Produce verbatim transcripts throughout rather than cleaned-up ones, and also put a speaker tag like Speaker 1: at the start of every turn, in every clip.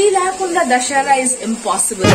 Speaker 1: ఇది లేకుండా Dasara is impossible.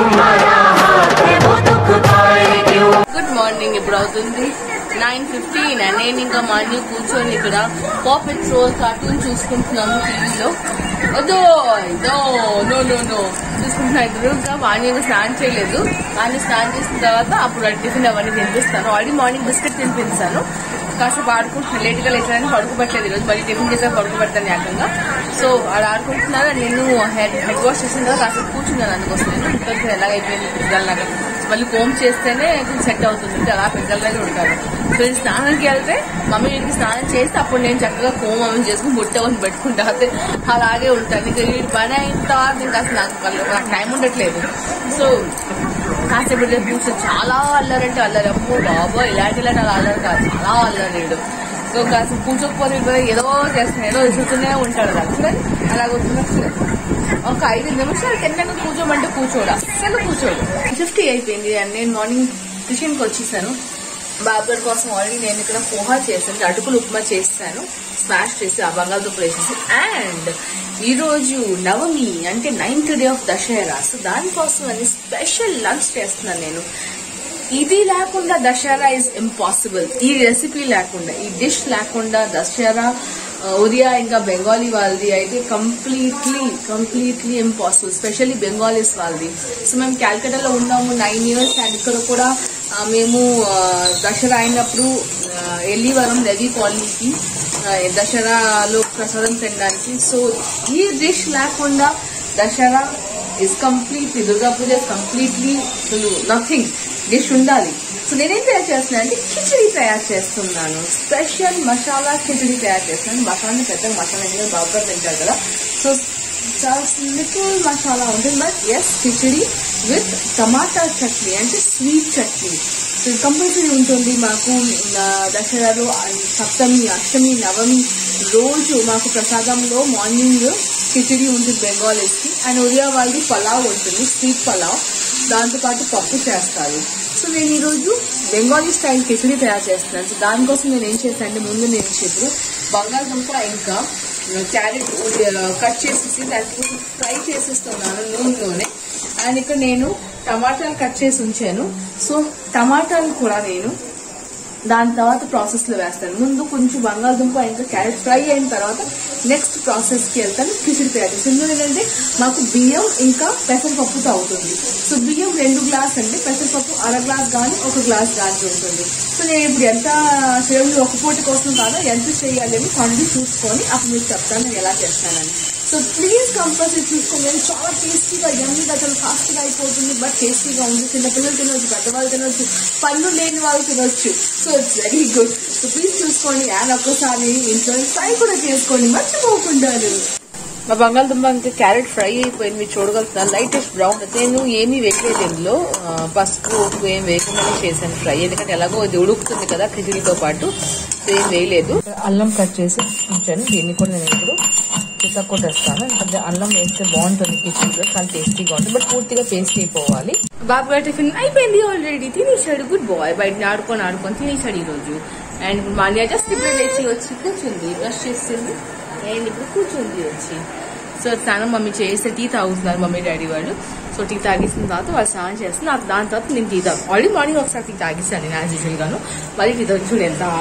Speaker 1: Good morning. ఇప్పుడు అవుతుంది నైన్ ఫిఫ్టీన్ అండ్ నేను ఇంకా మార్నింగ్ కూర్చొని ఇక్కడ పాప్ ఇట్ రోల్ కార్టూన్ చూసుకుంటున్నాము టీవీలో. అదో ఇదో నో నో నో చూసుకుంటున్నాడు. ఇంకా మార్నింగ్ స్నానం చేయలేదు. మార్నింగ్ స్నానం చేసిన తర్వాత అప్పుడు టిఫిన్ అవన్నీ తినిపిస్తాను. ఆల్రెడీ మార్నింగ్ బిస్కెట్ తినిపిస్తాను. కాసేపు ఆడుకుంటున్నాను. లేట్గా లేచానని పడుకోబెట్టలేదు ఈరోజు. మళ్ళీ టిఫిన్ చేసాక పడుకోబెడతాను ఏకంగా. సో అలా ఆడుకుంటున్నాను. నేను హెడ్ హెడ్ వాష్ చేసిన తర్వాత కాసేపు కూర్చున్నాను. అందుకోసం నేను ఇంకొక ఎలాగైపోయింది పిల్లలాగా మళ్ళీ కోమ్ చేస్తేనే సెట్ అవుతుంది. అలా పిల్లలనే ఉంటాను. సో నేను స్నానానికి వెళ్తే మమ్మీ వీడికి స్నానం చేస్తే అప్పుడు నేను చక్కగా కోమ్ అవి చేసుకుని బుట్ట అని పెట్టుకుంటా. అయితే అలాగే ఉంటాను. ఇంకా వీడి పని అయిన తర్వాత ఇంకా అసలు నాకు నాకు టైం ఉండట్లేదు. సో కాసేపు కూర్చొని చాలా అల్లరంటే అల్లరి. అమ్మో బాబా ఇలాంటి ఇలాంటి అలా అల్లరి కాదు, చాలా అల్లరీడు. సో కాసేపు కూర్చోకపోతే ఏదో చేస్తాను, ఏదో విసురుతూనే ఉంటాడు. అసలు అలా కూర్చున్నప్పుడు ఒక ఐదు నిమిషాలు తిన్నాక కూర్చోమంటే కూర్చోడు, అస్సలు కూర్చోడు. ఫిఫ్టీ అయిపోయింది అండ్ నేను మార్నింగ్ కిచెన్కి వచ్చేసాను. బాబర్ కోసం ఆల్రెడీ నేను ఇక్కడ పోహా చేశాను, అటుకులు ఉప్మా చేస్తాను, స్మాష్ చేసి ఆ బంగాళదుంప వేసేసి. అండ్ ఈ రోజు నవమి అంటే ninth day of Dussehra. So దానికోసం అని స్పెషల్ లంచ్ చేస్తున్నాను నేను. ఇది లేకుండా దసరా ఇస్ ఇంపాసిబుల్. ఈ రెసిపీ లేకుండా, ఈ డిష్ లేకుండా దసరా ఒరియా ఇంకా బెంగాలీ వాళ్ళది అయితే completely completely impossible. Specially Bengalis వాళ్ళది. సో మేము క్యాల్కటాలో ఉన్నాము నైన్ ఇయర్స్ అండ్ ఇక్కడ కూడా మేము దసరా అయినప్పుడు ఎల్లివరం రవి కాలనీకి దసరాలో ప్రసాదం తినడానికి. సో ఈ డిష్ లేకుండా Dasara is completely, Durga Puja is completely nothing. Dish ఉండాలి. సో నేనేం తయారు చేస్తున్నాను అంటే కిచడీ తయారు చేస్తున్నాను. స్పెషల్ మసాలా కిచడీ తయారు చేస్తున్నాను. మసాలా పెద్దగా మసాలా ఎందుకంటే బాగా తింటారు కదా. సో చాలా లిటిల్ మసాలా ఉంటుంది. But as khichdi with tomato chutney అంటే స్వీట్ చట్నీ కంపల్సరీ ఉంటుంది. మాకు దసరాలో సప్తమి, అష్టమి, నవమి రోజు మాకు ప్రసాదంలో మార్నింగ్ కిచడీ ఉంటుంది బెంగాలీస్ కి. అండ్ ఒరియా వాళ్ళది పలావ్ ఉంటుంది, స్వీట్ పలావ్, దాంతోపాటు పప్పు చేస్తారు. సో నేను ఈరోజు బెంగాలీ స్టైల్ కిచడీ తయారు చేస్తున్నాను. సో దానికోసం నేను ఏం చేస్తాను అంటే ముందు నేను చేతులు బంగాళదుంప ఇంకా క్యారెట్ కట్ చేసేసి దానికి ఫ్రై చేసేస్తున్నాను నూనెలోనే. అండ్ ఇక్కడ నేను టమాటాలు కట్ చేసి ఉంచాను. సో టమాటాలు కూడా నేను దాని తర్వాత ప్రాసెస్ లో వేస్తాను. ముందు కొంచెం బంగాళదుంప ఇంకా క్యారెట్ ఫ్రై అయిన తర్వాత నెక్స్ట్ ప్రాసెస్ కి వెళ్తాను కిచడీ తయారు చేసి. ఇందులో ఏంటంటే మాకు బియ్యం ఇంకా పెసరపప్పుతో అవుతుంది. సో బియ్యం రెండు గ్లాస్ అంటే పెసరపప్పు అర గ్లాస్ కానీ ఒక గ్లాస్ కానీ ఉంటుంది. సో నేను ఇప్పుడు ఎంత చేయాలి ఒక పూట కోసం కాదా ఎంత చేయాలి అని క్వాంటిటీ చూసుకొని అప్పుడు మీకు చెప్తాను నేను ఎలా చేస్తానని. సో ప్లీజ్ కంపల్సరీ చూసుకోండి. నేను చాలా టేస్టీగా ఎమ్మిగా చాలా ఫాస్ట్గా అయిపోతుంది. బట్ టేస్టీగా ఉంది. చిన్నపిల్లలు తినొచ్చు, పెద్దవాళ్ళు తినొచ్చు, పళ్ళు లేని వాళ్ళు తినొచ్చు. So it's very good. So please చూసుకోండి. అండ్ ఒక్కసారి ఇంట్లో ఫ్రై కూడా చేసుకోండి మర్చిపోకుండా. మా బంగాళదుంప ఇంకా క్యారెట్ ఫ్రై అయిపోయింది, మీరు చూడగలుగుతాను. Lightest brown. నేను ఏమీ వేయలేదు ఇందులో, పసుపు ఉప్పు ఏం వేయకుండానే చేశాను ఫ్రై. ఎందుకంటే ఎలాగో ఇది ఉడుకుతుంది కదా కిచడీతో పాటు. సో ఏం వేయలేదు. అల్లం కట్ చేసి ఉంచాను. దీన్ని కూడా నేను ఇప్పుడు పిసా కొట్టేస్తాను. ఎందుకంటే అల్లం వేస్తే బాగుంటుంది కిచడీలో, చాలా టేస్టీగా ఉంటుంది. బట్ పూర్తిగా పేస్ట్ అయిపోవాలి. బాబు గారి టిఫిన్ అయిపోయింది ఆల్రెడీ, తినేసాడు. Good bye. బయట ఆడుకొని ఆడుకొని తినేసాడు ఈ రోజు. అండ్ ఇప్పుడు మాన్యా జస్ట్ ఇప్పుడు లేచి వచ్చి కూర్చుంది, బ్రష్ చేస్తుంది అండ్ ఇప్పుడు కూర్చుంది వచ్చి. సో స్నానం మమ్మీ చేస్తే టీ తాగుతున్నారు మమ్మీ డాడీ వాళ్ళు. సో టీ తాగేసిన తర్వాత వాళ్ళు స్నానం చేస్తున్నారు. నాకు దాని తర్వాత నేను టీ తాగు ఆల్రెడీ మార్నింగ్ ఒకసారి టీ తాగిస్తాను నేను యాజ్ యూజువల్ గాను. మళ్ళీ టీ తాగి చూడు ఎంత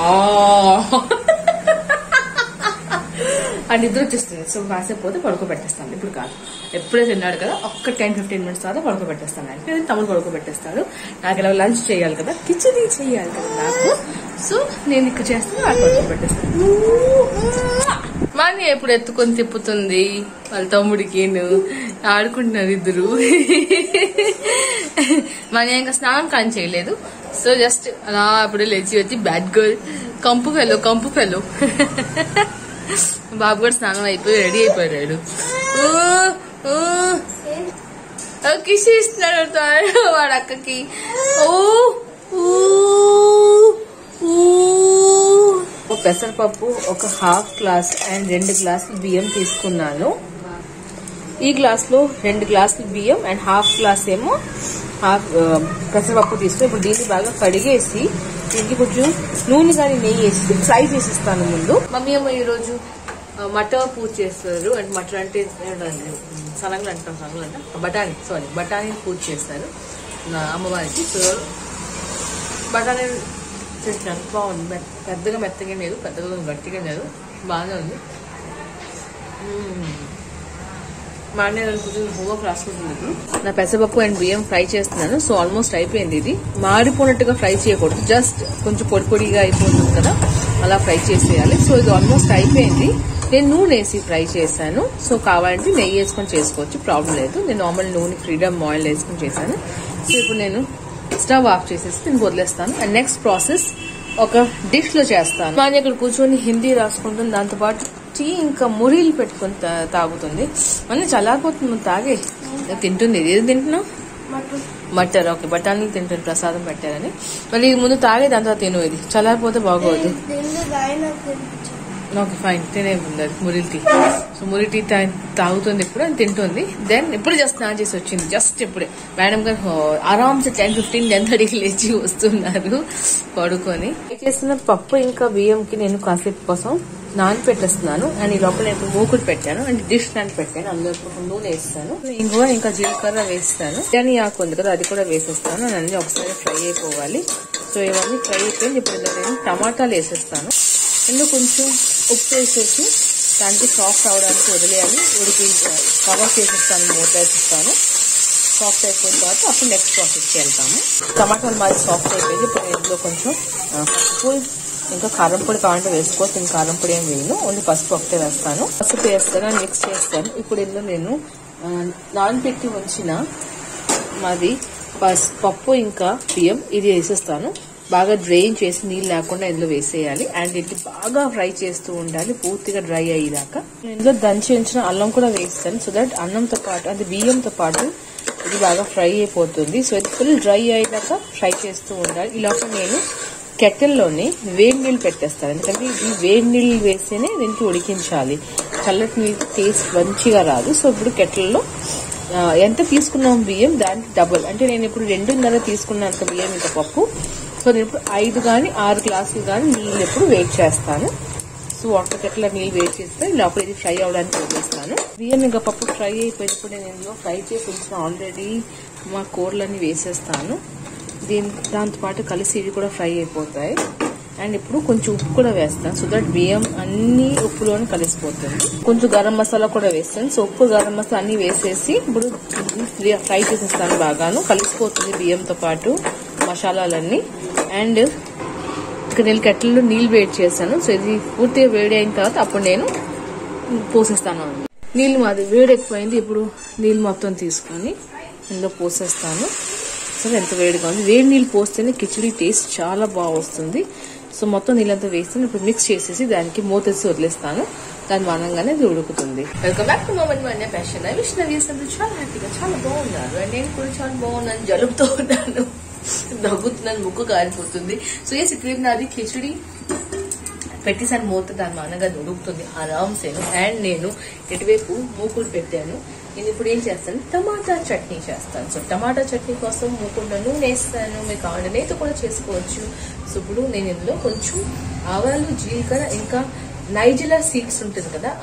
Speaker 1: అండ్ నిద్ర వచ్చేస్తుంది. సో కాసేపు పోతే పడుకోబెట్టేస్తాను. ఇప్పుడు కాదు, ఎప్పుడే తిన్నాడు కదా ఒక్క టెన్ ఫిఫ్టీన్ మినిట్స్ తర్వాత పడుకోబెట్టేస్తాను. అంటే తమ్ముడు పడుకోబెట్టేస్తాడు. నాకు ఇలా లంచ్ చేయాలి కదా, కిచడీ చేయాలి కదా నాకు. సో నేను ఇక్కడ చేస్తాను, నాకు పడుకోబెట్టేస్తాను. మాని ఎప్పుడు ఎత్తుకొని తిప్పుతుంది వాళ్ళ తమ్ముడికి, ఆడుకుంటున్నారు ఇద్దరు. మాని ఇంకా స్నానం కానీ చేయలేదు. సో జస్ట్ అలా అప్పుడే లేచి వచ్చి బ్యాడ్ గర్ల్ కంపు ఫెలో కంపు ఫెలో బాబు కూడా స్నానం అయిపోయి రెడీ అయిపోయాడు. కిస్ ఇస్తున్నాడు వాడు అక్కకి. పెసరపప్పు ఒక హాఫ్ గ్లాస్ అండ్ రెండు గ్లాసులు బియ్యం తీసుకున్నాను. ఈ గ్లాస్ లో రెండు గ్లాసులు బియ్యం అండ్ హాఫ్ గ్లాస్ ఏమో హాఫ్ పెసరపప్పు తీసుకుని ఇప్పుడు దీన్ని బాగా కడిగేసి దీనికి కొంచెం నూనె కానీ నెయ్యి వేసి ఫ్రై చేసిస్తాను ముందు. మమ్మీ అమ్మ ఈ రోజు మటర్ పూజ చేస్తారు. అంటే మటర్ అంటే సనగలు అంటాం సనగలు అంట బఠానీ సారీ బఠానీ పూజ చేస్తారు నా అమ్మవారికి. సో బఠానీ చేసినాను బాగుంది. పెద్దగా మెత్తగా లేదు, పెద్దగా గట్టిగా లేదు, బాగానే ఉంది. మా అన్నయ్య కూర్చొని హోంవర్క్ రాసుకుంటున్నాను. నా పెసరపప్పు అండ్ బియ్యం ఫ్రై చేస్తున్నాను. సో ఆల్మోస్ట్ అయిపోయింది. ఇది మాడిపోయినట్టుగా ఫ్రై చేయకూడదు, జస్ట్ కొంచెం పొడి పొడిగా అయిపోతుంది కదా, అలా ఫ్రై చేసేయాలి. సో ఇది ఆల్మోస్ట్ అయిపోయింది. నేను నూనె వేసి ఫ్రై చేశాను. సో కావాలంటే నెయ్యి వేసుకొని చేసుకోవచ్చు, ప్రాబ్లం లేదు. నేను నార్మల్ నూనె ఫ్రీడమ్ ఆయిల్ వేసుకొని చేశాను. సో ఇప్పుడు నేను స్టవ్ ఆఫ్ చేసేసి నేను వదిలేస్తాను. అండ్ నెక్స్ట్ ప్రాసెస్ ఒక డిష్ లో చేస్తాను. మా అక్కడ కూర్చొని హిందీ రాసుకుంటుంది, దాంతోపాటు టీ ఇంకా మురీలు పెట్టుకుని తాగుతుంది. అన్నీ చల్లారిపోతుంది, తాగే తింటుంది. ఏది తింటున్నావు? మటర్. ఓకే, బఠానీలు తింటుంది, ప్రసాదం పెట్టారని. మళ్ళీ ముందు తాగే, దాని తర్వాత తిను. ఇది చల్లారిపోతే బాగోదు. ఓకే ఫైన్, తినే ఉంది అది మురిల్ టీ. సో మురి టీ తాగుతుంది ఇప్పుడు, అని తింటుంది. దెన్ ఇప్పుడు జస్ట్ స్నానం చేసి వచ్చింది, జస్ట్ ఇప్పుడే. మేడం గారు ఆరామ్స్ టెన్ ఫిఫ్టీన్ టెన్ థర్టీకి లేచి వస్తున్నారు పడుకొని. చేసిన పప్పు ఇంకా బియ్యంకి నేను కాసేపు కోసం నాని పెట్టేస్తున్నాను. అండ్ ఈ లోపల నేను మూకుడు పెట్టాను, అండ్ డిష్ నాని పెట్టాను. అందులో ఇప్పుడు నూనె వేస్తాను, ఇంకో ఇంకా జీలకర్ర వేస్తాను. బిర్యానీ ఆకు ఉంది కదా, అది కూడా వేసేస్తాను. అన్ని ఒకసారి ఫ్రై అయిపోవాలి. సో ఇవన్నీ ఫ్రై అయిపోయింది. ఇప్పుడు నేను టమాటాలు వేసేస్తాను. ఇందులో కొంచెం ఉప్పు వేసేసి దానికి సాఫ్ట్ అవడానికి వదిలేయాలి. ఉడికి కవర్ చేసేస్తాను, మూత వేసిస్తాను. సాఫ్ట్ అయిపోయిన తర్వాత అప్పుడు నెక్స్ట్ ప్రాసెస్కి వెళ్తాము. టమాటాలు మాది సాఫ్ట్ అయిపోయింది. ఇప్పుడు ఇందులో కొంచెం పసుపు ఇంకా కారం పొడి కావాలంటే వేసుకోవచ్చు. నేను కారం పొడి ఏం వేయను, ఓన్లీ పసుపు ఒకటే వేస్తాను. పసుపు వేస్తాను, మిక్స్ చేస్తాను. ఇప్పుడు ఇందులో నేను నానబెట్టి ఉంచిన మాది పప్పు ఇంకా బియ్యం ఇది వేసేస్తాను. బాగా డ్రైన్ చేసి నీళ్ళు లేకుండా ఇందులో వేసేయాలి. అండ్ ఇది బాగా ఫ్రై చేస్తూ ఉండాలి, పూర్తిగా డ్రై అయ్యేదాకా. ఇందులో దంచి ఉంచిన అల్లం కూడా వేస్తాను, సో దట్ అన్నంతో పాటు అంటే బియ్యంతో పాటు ఇది బాగా ఫ్రై అయిపోతుంది. సో ఇది ఫుల్ డ్రై అయ్యేదాకా ఫ్రై చేస్తూ ఉండాలి. ఈ లోపల నేను కెటిల్లోని వేడి నీళ్ళు పెట్టేస్తాను, ఎందుకంటే ఈ వేడి నీళ్ళు వేస్తేనే దీనికి ఉడికించాలి. చల్లటి నీళ్ళు టేస్ట్ మంచిగా రాదు. సో ఇప్పుడు కెటిల్లో ఎంత తీసుకున్నాం బియ్యం దానికి డబుల్, అంటే నేను ఇప్పుడు రెండున్నర తీసుకున్నంత బియ్యం ఇంకా పప్పు. సో నేను ఇప్పుడు ఐదు కానీ ఆరు గ్లాసులు కానీ నీళ్ళు ఎప్పుడు వేట్ చేస్తాను. సో వాటర్ కెట్లో నీళ్ళు వేట్ చేస్తే లోపల ఇది ఫ్రై అవడానికి వదిలేస్తాను. బియ్యం ఇంకా పప్పు ఫ్రై అయిపోయినప్పుడు నేను ఇందులో ఫ్రై చేసి ఉంచిన ఆల్రెడీ మా కూరలన్నీ వేసేస్తాను. దీని దాంతోపాటు కలిసి ఇవి కూడా ఫ్రై అయిపోతాయి. అండ్ ఇప్పుడు కొంచెం ఉప్పు కూడా వేస్తాను, సో దట్ బియ్యం అన్ని ఉప్పులోనే కలిసిపోతుంది. కొంచెం గరం మసాలా కూడా వేస్తాను. సో ఉప్పు గరం మసాలా అన్ని వేసేసి ఇప్పుడు ఫ్రై చేసేస్తాను. బాగాను కలిసిపోతుంది బియ్యంతో పాటు మసాలాలన్నీ. అండ్ ఇక్కడ నేను కెట్లలో నీళ్ళు వేడి చేశాను. సో ఇది పూర్తిగా వేడి అయిన తర్వాత అప్పుడు నేను పోసేస్తాను. నీళ్ళు మాది వేడి ఎక్కువైంది. ఇప్పుడు నీళ్ళు మొత్తం తీసుకొని ఇందులో పోసేస్తాను. సరే ఎంత వేడిగా ఉంది, వేడి నీళ్ళు పోస్తేనే కిచడీ టేస్ట్ చాలా బాగా వస్తుంది. సో మొత్తం నీళ్ళంతా వేస్తాను. ఇప్పుడు మిక్స్ చేసేసి దానికి మూతేసి వదిలేస్తాను. దాని మానంగానే ఇది ఉడుకుతుంది. Welcome back to moment my fashion. I wish నవీస్ అందరూ చాలా హ్యాపీగా చాలా బాగున్నారు. అండ్ నేను కూడా చాలా బాగున్నాను, జలుబుతో ఉన్నాను, నవ్వుతున్నాను, ముక్కు కారిపోతుంది. సో ఎస్ ఇప్పుడు నాది కిచడీ పెట్టేసాను, మూత దాని మానంగా ఉడుకుతుంది ఆరామ్సేను. అండ్ నేను ఇటువైపు మూకుడు పెట్టాను. నేను ఇప్పుడు ఏం చేస్తాను, టమాటా చట్నీ చేస్తాను. సో టమాటా చట్నీ కోసం మూకుండా నూనె వేస్తాను, మీకు కావాలంటే నేత కూడా చేసుకోవచ్చు. సో ఇప్పుడు నేను ఇందులో కొంచెం ఆవాలు, జీలకర్ర, ఇంకా నైజిలా సీడ్స్ ఉంటుంది కదా,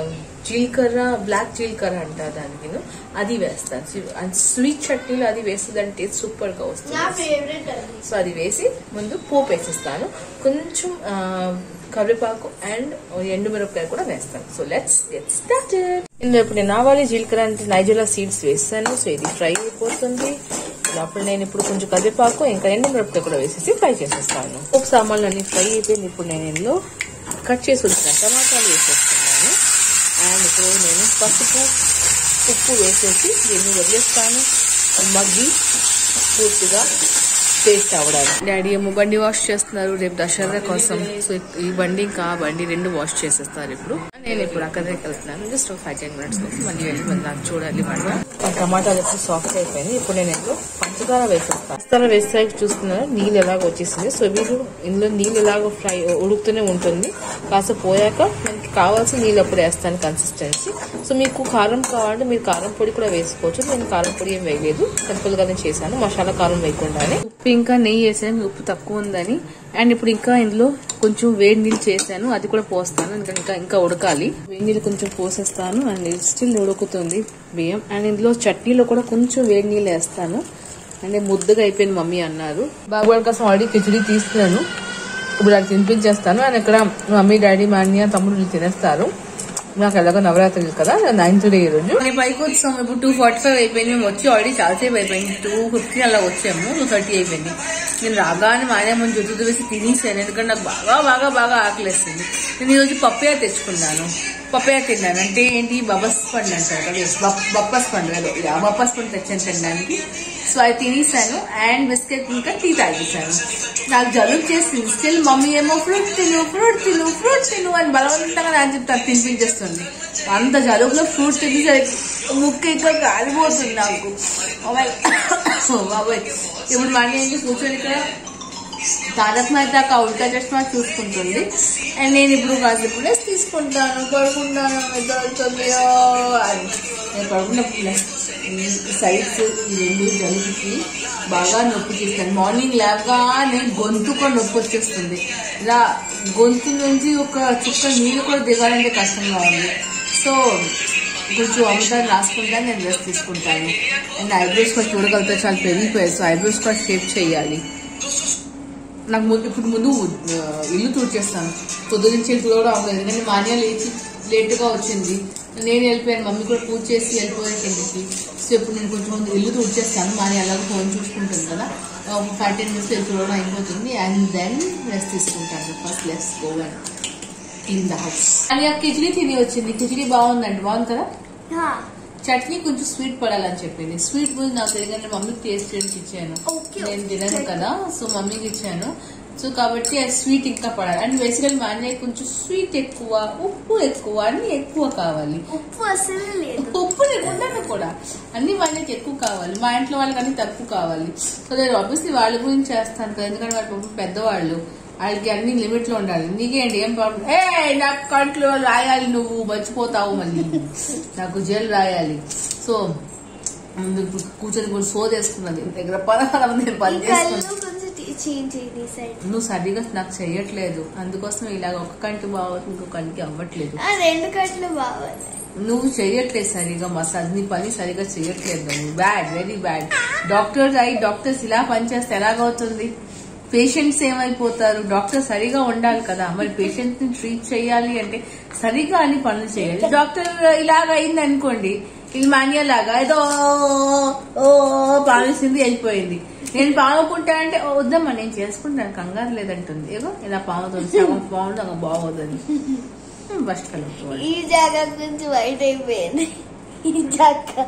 Speaker 1: జీలకర్ర, బ్లాక్ జీలకర్ర అంటారు దానికి, అది వేస్తాను. స్వీట్ చట్నీలో అది వేస్తే దాని టేస్ట్ సూపర్ గా వస్తుంది. సో అది వేసి ముందు పోపు వేసిస్తాను. కొంచెం కరివేపాకు అండ్ ఎండుమిరపకాయ కూడా వేస్తాను. So let's get started. ఇందులో ఇప్పుడు నేను ఆవాలి, జీలకర్ర అంటే నైజిలా సీడ్స్ వేస్తాను. సో ఇది ఫ్రై అయిపోతుంది. అప్పుడు నేను ఇప్పుడు కొంచెం కరివేపాకు ఇంకా ఎండుమిరపకాయ కూడా వేసేసి ఫ్రై చేసేస్తాను. పోపు సామాన్లు అన్ని ఫ్రై అయిపోయింది. ఇప్పుడు నేను ఇందులో కట్ చేసి ఉంచిన టమాటాలు వేసేస్తున్నాను. అండ్ ఇప్పుడు నేను పసుపు, ఉప్పు వేసేసి దీన్ని వదిలేస్తాను మగ్గి పూర్తిగా టేస్ట్ అవ్వడానికి. డాడీ ఏమో బండి వాష్ చేస్తున్నారు రేపు దసరా కోసం. సో ఈ బండి ఇంకా ఆ బండి రెండు వాష్ చేసేస్తారు. ఇప్పుడు నేను ఇప్పుడు అక్కడికి వెళ్తున్నాను, జస్ట్ ఒక ఫైవ్ టెన్ మినిట్స్ కోసం. మళ్ళీ వెళ్ళి మళ్ళీ నాకు చూడాలి బండ. టమాటాలు వచ్చి సాఫ్ట్ అయిపోయింది. ఇప్పుడు నేను ఇందులో పంచదార వేసేస్తాను. పంచదార వేస్తే చూస్తున్నారు నీళ్ళు ఎలాగ వచ్చేసింది. సో వీళ్ళు ఇందులో నీళ్ళు ఎలాగో ఫ్రై ఉడుకుతూనే ఉంటుంది. కాస్త పోయాక మనకి కావాల్సిన నీళ్ళు అప్పుడు వేస్తాను కన్సిస్టెన్సీ. సో మీకు కారం కావాలంటే మీరు కారం పొడి కూడా వేసుకోవచ్చు. నేను కారం పొడి ఏం వేయలేదు, సింపుల్ గానే చేశాను, మసాలా కారం వేయకుండానే. ఉప్పు ఇంకా నెయ్యి వేసాను, ఉప్పు తక్కువ ఉందని అండ్ ఇప్పుడు ఇంకా ఇందులో కొంచెం వేడి నీళ్ళు చేశాను, అది కూడా పోస్తాను. ఇంకా ఇంకా ఇంకా ఉడకాలి. వేడి నీళ్ళు కొంచెం పోసేస్తాను అండ్ స్టిల్ ఉడుకుతుంది బియ్యం. అండ్ ఇందులో చట్నీలో కూడా కొంచెం వేడి నీళ్ళు వేస్తాను. అంటే ముద్దగా అయిపోయింది మమ్మీ అన్నారు. బాబు కోసం ఆల్రెడీ కిచడీ తీసుకున్నాను, ఇప్పుడు అది తినిపించేస్తాను. అండ్ ఇక్కడ మమ్మీ డాడీ మా అన్నయ్య తమ్ముడు తినేస్తారు. నాకు ఎలాగో నవరాత్రులు కదా, నైన్త్ డే ఈ రోజు. నేను పైకి వచ్చాము, ఇప్పుడు టూ ఫార్టీ ఫైవ్ అయిపోయింది. మేము వచ్చి ఆల్రెడీ చాలాసేపు అయిపోయింది, టూ ఫిఫ్టీ అలా వచ్చాము. టూ థర్టీ అయిపోయింది. నేను రాగానే మానే ముందు జుట్టు వేసి తినేసాను, ఎందుకంటే నాకు బాగా బాగా బాగా ఆకలిస్తుంది. నేను ఈరోజు పప్పయ్య తెచ్చుకున్నాను. పప్పయ్య తిన్నాను. అంటే ఏంటి, బబస్ పండు అంటారు కదా, బప్పస్ పండు కదా, బప్పస్ పండు తెచ్చాను తినడానికి. సో అది తినేసాను అండ్ బిస్కెట్ ఇంకా టీ తాగేసాను. నాకు జలుబు చేసింది. స్టిల్ మమ్మీ ఏమో ఫ్రూట్ తిను ఫ్రూట్ తిను ఫ్రూట్ తిను అని బలవంతంగా నాకు చెప్తాను, తినిపించేస్తుంది. అంత జలుబులో ఫ్రూట్ తినేసరికి ముక్క ఇంకా కాలిపోతుంది నాకు. బాబాయ్ ఇప్పుడు మనీ ఏంటి కూర్చొని ఇక్కడ తారక్ మెహతా కా ఉల్టా చష్మా చూసుకుంటుంది. అండ్ నేను ఇప్పుడు కాసేపు రెస్ట్ తీసుకుంటాను, పడుకుంటాను. నిద్రవుతుందో అని నేను పడుకున్నప్పుడు సైడ్స్ ఈ రెండు జలుబుకి బాగా నొప్పి చేస్తాను. మార్నింగ్ లేవగానే గొంతుకు నొప్పి వచ్చేస్తుంది. ఇలా గొంతు నుంచి ఒక చుక్క నీళ్ళు కూడా దిగాలంటే కష్టంగా ఉంది. సో కొంచెం అమ్ముతాను, రాసుకుంటాను, నేను రెస్ట్ తీసుకుంటాను. అండ్ ఐబ్రోస్ కూడా చూడగలుగుతా చాలా పెరిగిపోయాయి. సో ఐబ్రోస్ కూడా షేప్ చేయాలి. నాకు ముందు ఇప్పుడు ముందు ఇల్లు తూడ్చేస్తాను. పొద్దు నుంచి కూడా అవ్వలేదు, ఎందుకంటే మాన్య లేచి లేట్గా వచ్చింది. నేను వెళ్ళిపోయాను, మమ్మీ కూడా పూజ చేసి వెళ్ళిపోయాను కిందకి. సో ఇప్పుడు నేను కొంచెం ముందు ఇల్లు తూడ్చేస్తాను. మాన్య అలాగే ఫోన్ చూసుకుంటుంది కదా, ఒక ఫైవ్ టెన్ మినిట్స్ వెళ్ళి చూడడం అయిపోతుంది. అండ్ దెన్ రెస్ట్ తీసుకుంటాను. First let's go and in the house. అని ఆ కిచడీ తిని వచ్చింది. కిచడీ బాగుందండి, బాగుంది కదా. చట్నీ కొంచెం స్వీట్ పడాలని చెప్పింది. స్వీట్ గురించి నాకు తెలియదు, మమ్మీకి టేస్ట్ చేయడానికి ఇచ్చాను. నేను తినను కదా, సో మమ్మీకి ఇచ్చాను. సో కాబట్టి అది స్వీట్ ఇంకా పడాలి. అండ్ బేసికల్ మా అన్నయ్య కొంచెం స్వీట్ ఎక్కువ, ఉప్పు ఎక్కువ, అన్ని ఎక్కువ కావాలి.
Speaker 2: ఉప్పు అసలు లేదు,
Speaker 1: ఉప్పు లేకుండా కూడా అన్ని మా అన్నయ్యకి ఎక్కువ కావాలి. మా ఇంట్లో వాళ్ళకి అన్ని తక్కువ కావాలి. సో నేను ఆబ్వియస్లీ వాళ్ళ గురించి చేస్తాను కదా, ఎందుకంటే వాళ్ళ పెద్దవాళ్ళు, వాళ్ళకి అన్ని లిమిట్ లో ఉండాలి. నీకేంటి ఏం ప్రాబ్లం? ఏ నాకు కంట్లో రాయాలి, నువ్వు మర్చిపోతావు, మళ్ళీ నాకు జైలు రాయాలి. సో కూర్చొని కూడా సోది వేసుకున్నది దగ్గర పదహారు నేను పని చేసుకున్నాను. నువ్వు సరిగా నాకు చెయ్యట్లేదు, అందుకోసం ఇలాగ ఒక కంటి బాగోదు, ఇంకో కంటికి అవ్వట్లేదు.
Speaker 2: రెండు కంట్లు బాగోదు,
Speaker 1: నువ్వు చెయ్యట్లేదు సరిగా మసాజ్, నీ పని సరిగా చెయ్యట్లేదు నువ్వు. Bad, very bad. డాక్టర్స్ అయి డాక్టర్స్ ఇలా పనిచేస్తే ఎలాగవుతుంది? పేషెంట్స్ ఏమైపోతారు? డాక్టర్ సరిగా ఉండాలి కదా, మరి పేషెంట్స్ ని ట్రీట్ చేయాలి అంటే సరిగా అని పనులు చేయాలి. డాక్టర్ ఇలాగ అయింది అనుకోండి, ఇది మాన్యా లాగా ఏదో ఓ పామేసింది వెళ్ళిపోయింది. నేను పాముకుంటా అంటే వద్దమ్మా నేను చేసుకుంటాను, కంగారు లేదంటుంది. ఏదో ఇలా పాముతుంది, సగం పాముంది అక్కడ బాగోదని ఫస్ట్ కలుపు.
Speaker 2: ఈ జాగా కొంచెం వైట్ అయిపోయింది, ఈ జాగా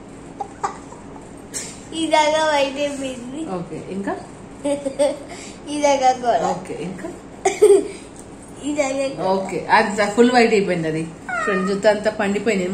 Speaker 2: ఈ జాగా వైట్ అయిపోయింది.
Speaker 1: ఓకే ఇంకా
Speaker 2: ఈ జాగా కూడా
Speaker 1: ఓకే ఇంకా
Speaker 2: ఈ జాగా
Speaker 1: ఓకే. అది ఫుల్ వైట్ అయిపోయింది, అది ఫ్రెండ్ జుట్టు అంతా పండిపోయింది.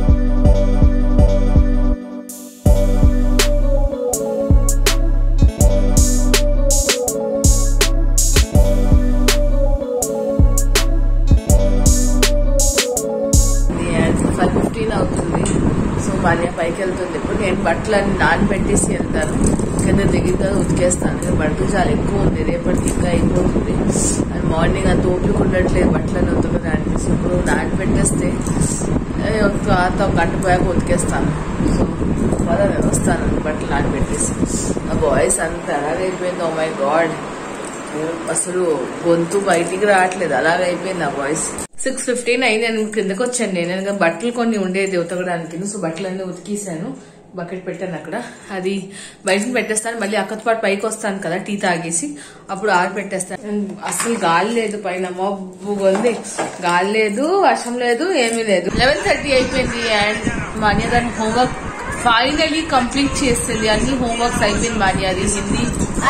Speaker 1: ఫైవ్ ఫిఫ్టీన్ అవుతుంది. సో మాన్య పైకి వెళ్తుంది. ఇప్పుడు నేను బట్టలన్నీ నానబెట్టేసి వెళ్తాను, కింద దిగిగా ఉతికేస్తాను. బట్టలు చాలా ఎక్కువ ఉంది, రేపటికి ఇంకా అయిపోతుంది. అండ్ మార్నింగ్ అంత ఓపిక ఉండట్లేదు బట్టలను ఉతకడానికి. సో ఇప్పుడు నానబెట్టేస్తే ఒక ఒక గంట పోయాక ఉతికేస్తాను. సో బాగా వస్తాను బట్టలు నానబెట్టేసి. ఆ బాయ్స్ అంతా అలాగైపోయింది. ఓ మై గాడ్, అసలు గొంతు బయటికి రావట్లేదు, అలాగైపోయింది ఆ బాయ్స్. సిక్స్ ఫిఫ్టీన్ అయింది, నేను కిందకి వచ్చాను. నేను బట్టలు కొన్ని ఉండేది ఉతకడానికి, సో బట్టలన్నీ ఉతికేసాను. బకెట్ పెట్టాను అక్కడ, అది బయటకు పెట్టేస్తాను. మళ్ళీ అక్కతో పాటు పైకి వస్తాను కదా టీ తాగేసి, అప్పుడు ఆరు పెట్టేస్తాను. అసలు గాలి లేదు, పైన మబ్బుగా ఉంది, గాలి లేదు, వర్షం లేదు, ఏమీ లేదు. లెవెన్ థర్టీ అయిపోయింది. అండ్ మాన్య దాని హోంవర్క్ ఫైనలీ కంప్లీట్ చేస్తుంది. అన్ని హోంవర్క్స్ అయిపోయింది మాన్యాది. హిందీ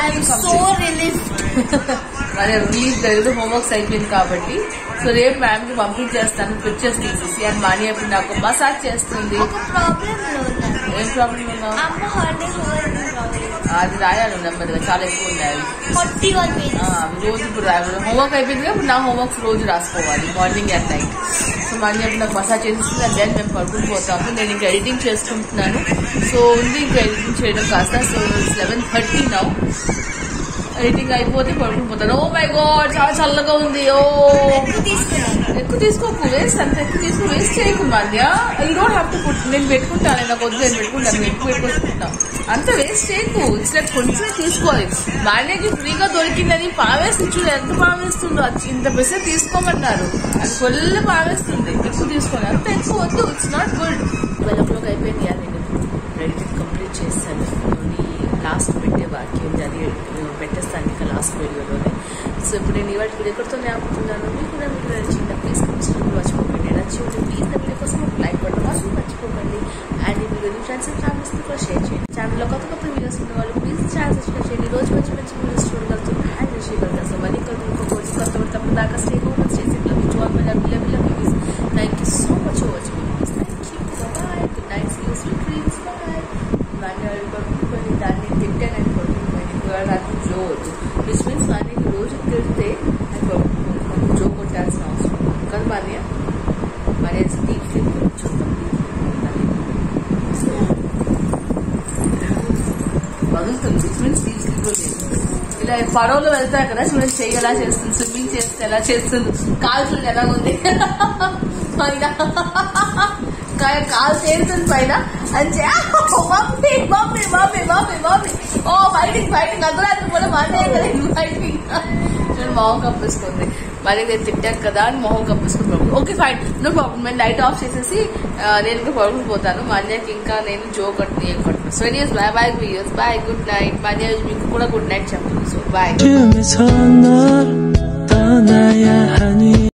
Speaker 1: మరి రిలీజ్ జరిగింది, హోంవర్క్స్ అయిపోయింది కాబట్టి. సో రేపు మ్యామ్ కి పంపించేస్తాను పిక్చర్స్ తీసేసి. అండ్ మాన్య ఇప్పుడు నాకు మసాజ్ చేస్తుంది. ఏం ప్రాబ్లం ఉన్నావు? అది రాయాలి నెమ్మదిగా, చాలా ఎక్కువ ఉన్నాయి అవి. రోజు ఇప్పుడు రాయాలి. హోంవర్క్ అయిపోయింది కదా, ఇప్పుడు నా హోంవర్క్స్ రోజు రాసుకోవాలి morning and night. So Manya ఇప్పుడు నాకు మసాజ్ చేస్తుంది. అండ్ దెన్ మేము పడుకుని పోతాము. నేను ఇంకా ఎడిటింగ్ చేసుకుంటున్నాను. సో ఉంది ఇంకా ఎడిటింగ్ చేయడం కాస్త. So it's eleven thirty now. Editing అయిపోతే పడుకునిపోతాను. ఓ మై గాడ్ చాలా చల్లగా ఉంది. ఓ ఎక్కువ తీసుకోకు, వేస్ట్ అంత ఎక్కువ తీసుకో, వేస్ట్ చేయకు Manya. You don't have to put. నేను పెట్టుకుంటాను, నాకు వద్దు నేను పెట్టుకుంటాను, నేను ఎక్కువ పెట్టుకుంటున్నా. అంత వేస్ట్ చేయకు, ఇట్స్ లైక్ కొంచెం తీసుకోవాలి. మాన్యకి ఫ్రీగా దొరికిందని పావేస్తుంది చూడు, ఎంత పావేస్తుందో. ఇంత పెసే తీసుకోమన్నారు, అది ఫుల్ పావేస్తుంది. ఎక్కువ తీసుకోవాలి, అంత ఎక్కువ వద్దు, it's not good. Twelve o'clock అయిపోయింది. నేను ఎడిటింగ్ కంప్లీట్ చేస్తాను. లాస్ట్ పెట్టే బాకీ ఉంది, అది పెట్టేస్తాను ఇంకా లాస్ట్ వీడియోలోనే. సో ఇప్పుడు నేను ఇవాళ వీడియో ఎక్కడితో ఆపుతున్నాను. మీకు కూడా మీకు నచ్చిందా ప్లీజ్ నచ్చినప్పుడు మర్చిపోకండి. నచ్చి ఉంటే ప్లీజ్ నా వీడియో కోసం లైక్ బటన్ మాత్రం మర్చిపోకండి. అండ్ ఈ వీడియోని ఫ్రెండ్స్ అండ్ ఫ్యామిలీస్తో కూడా షేర్ చేయండి. ఛానల్లో కొత్త కొత్త వీడియోస్ ఉన్న వాళ్ళు ప్లీజ్ ఛానల్ సబ్స్క్రైబ్ చేయండి. రోజు మంచి మంచి వీడియోస్ చూడగలుగుతాం అండ్ చేయగలుగుతాం. సో మళ్ళీ కొత్త ఇంకొకటి కొత్త తప్పుడు దాకా stay home stay safe. Love you all my love love love movies. Thank you so much for watching movies. Thank you, bye, good night, see you, sweet dreams, bye. మాన్యువల్ పడుకుని దాన్ని తిట్టానని పడుకుని కూడా నాకు జో వద్దు, విచ్ మీన్స్ మాన్యకి రోజు తిడితే అది పడుకుని జో కొట్టాల్సిన అవసరం కదా. మాన్య మాన్య డీప్ స్లీప్ చూద్దాం. వదులుతుంది, విచ్ మీన్స్ డీప్ స్లీప్ లేదు. ఇలా పడవలో వెళ్తారు కదా చూడండి, చెయ్యి ఎలా చేస్తుంది, స్విమ్మింగ్ చేస్తే ఎలా చేస్తుంది, కాలు చూడండి ఎలా ఉంది కాలు చేరుతుంది పైన అని mummy mummy mummy mummy mummy ఓ ఫైటింగ్ ఫైటింగ్ అర్ధరాత్రి కూడా మానే ఫైటింగ్. నేను మొహం కప్పేసుకుంది, మరి నేను తిట్టాను కదా అని మొహం కప్పేసుకుని ఓకే ఫైన్ నో ప్రాబ్లం. నేను లైట్ ఆఫ్ చేసేసి నేను ఇంకా పడుకుని పోతాను. మాన్యాకి ఇంకా నేను జో కట్టు ఏం కట్టు. So anyways bye bye videos, bye, good night. Manya మీకు కూడా గుడ్ నైట్ చెప్తాను. So bye.